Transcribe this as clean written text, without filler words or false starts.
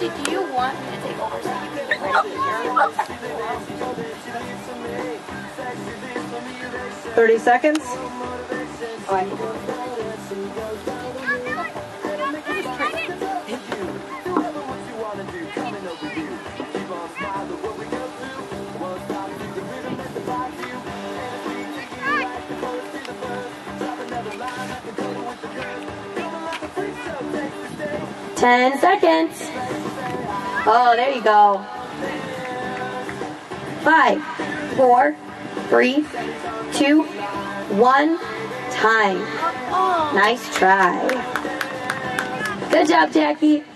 Jackie, do you want me to take over so you can get right here? 30 seconds. Oh, I Ten seconds. Oh, there you go. 5, 4, 3, 2, 1. Time. Nice try. Good job, Jackie.